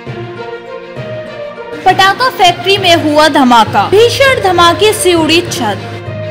पटाखा फैक्ट्री में हुआ धमाका, भीषण धमाके से उड़ी छत।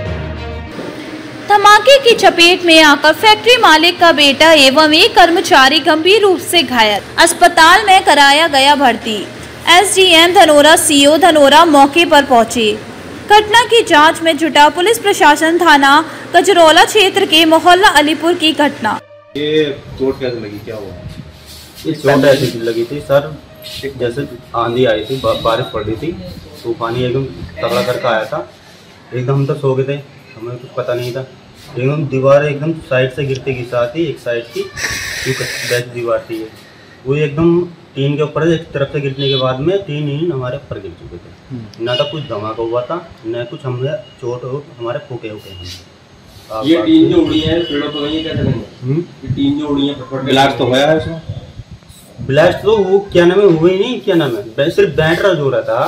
धमाके की चपेट में आकर फैक्ट्री मालिक का बेटा एवं एक कर्मचारी गंभीर रूप से घायल, अस्पताल में कराया गया भर्ती। एसडीएम धनोरा सीओ धनोरा मौके पर पहुंचे। घटना की जांच में जुटा पुलिस प्रशासन। थाना गजरौला क्षेत्र के मोहल्ला अलीपुर की घटना। ये चोट कैसे लगी, क्या हुआ? ये चोट ऐसी लगी थी सर, जैसे आंधी आई थी, बारिश पड़ रही थी, तूफानी एकदम तगड़ा करके आया था। एकदम हम तो सो गए थे, हमें कुछ पता नहीं था। एकदम दीवार एकदम साइड से गिरते की साथ ही एक साइड की बेस्ट दीवार थी, वो एकदम टीन के ऊपर एक तरफ से गिरने के बाद में टीन हमारे ऊपर गिर चुके थे। ना तो कुछ धमाका हुआ था, न कुछ हमें चोट हमारे फूके हुए हैं। ये टीन जो उड़ी है पेड़ों पर गई, क्या करेंगे? ये टीन जो उड़ी है ब्लास्ट तो होया है उसमें? ब्लास्ट तो वो क्या नाम है, हुआ ही नहीं, क्या नाम है, सिर्फ बैटरी जो रहा था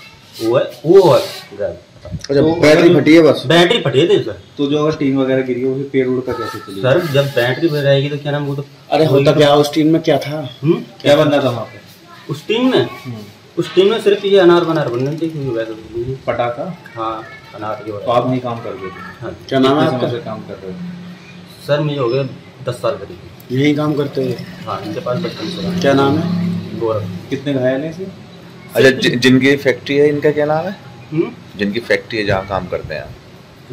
वो अच्छा, बैटरी फटी है, बस बैटरी फटी है सर। तो जो अगर टीन वगैरह गिरी हो पेड़ उड़ का कैसे चलेगी सर? जब बैटरी पे रहेगी तो क्या नाम, वो तो अरे होता क्या उस टीन में क्या था? क्या बनना था वहाँ पे उस टीन में? उस टीन में सिर्फ ये अनार बन रही थी वैसे पटाखा। हाँ, अनार की। तो आप नहीं काम कर रहे थे? हाँ। क्या नाम है आपका? काम कर रहे हो सर? मुझे हो गए 10 साल करीब। यही काम करते हैं? हाँ, इनके पास बचपन से। क्या नाम है? गौरव। कितने घायल हैं इसे? अच्छा, जिनकी फैक्ट्री है इनका क्या नाम है? जिनकी फैक्ट्री है जहाँ काम करते हैं आप,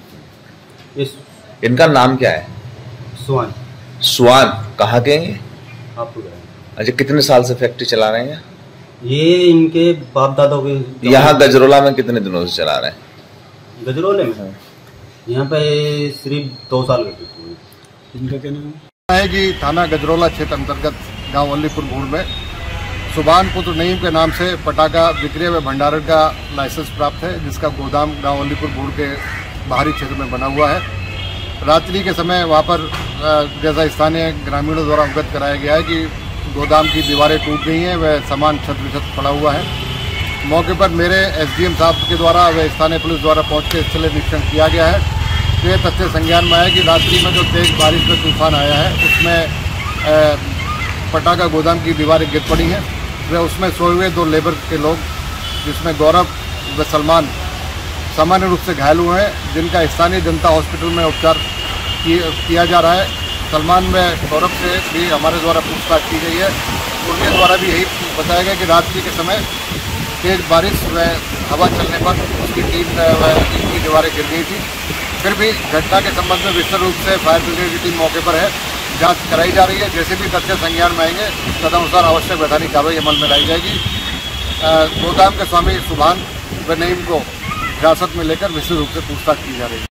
इनकी इनका नाम क्या है? स्वान। स्वान कहाँ के हैं? आपको? अच्छा, कितने साल से फैक्ट्री चला रहे हैं? ये इनके बाप दादा के। यहाँ गजरौला में कितने दिनों से चला रहे हैं? गजरौले में यहाँ पे सिर्फ 2 साल के। इनका क्या नाम है कि थाना गजरौला क्षेत्र अंतर्गत गांव अलीपुर भूड़ में सुभान पुत्र नईम के नाम से पटाखा विक्रय व भंडारण का लाइसेंस प्राप्त है, जिसका गोदाम गांव अलीपुर भूड़ के बाहरी क्षेत्र में बना हुआ है। रात्रि के समय वहां पर जैसा स्थानीय ग्रामीणों द्वारा अवगत कराया गया है कि गोदाम की दीवारें टूट गई हैं, वह सामान छत विछत पड़ा हुआ है। मौके पर मेरे एसडीएम साहब के द्वारा व स्थानीय पुलिस द्वारा पहुँच के स्थल निरीक्षण किया गया है। तो ये तथ्य संज्ञान में आया कि रात्रि में जो तेज बारिश में तूफान आया है उसमें पटाखा गोदाम की दीवारें गिर पड़ी हैं। वे उसमें सोए हुए 2 लेबर के लोग, जिसमें गौरव व सलमान सामान्य रूप से घायल हुए हैं, जिनका स्थानीय जनता हॉस्पिटल में उपचार किया जा रहा है। सलमान व गौरव से भी हमारे द्वारा पूछताछ की गई है। उनके द्वारा भी यही बताया गया कि रात्रि के समय तेज बारिश व हवा चलने पर उसकी टीन व ईंट की दीवारें गिर गई थी। फिर भी घटना के संबंध में विस्तृत रूप से फायर ब्रिगेड की टीम मौके पर है, जांच कराई जा रही है। जैसे भी तथ्य संज्ञान में आएंगे तदनुसार आवश्यक वैधानिक कार्रवाई अमल में लाई जाएगी। गोदाम के स्वामी सुभान व नईम को हिरासत में लेकर विस्तृत रूप से पूछताछ की जा रही है।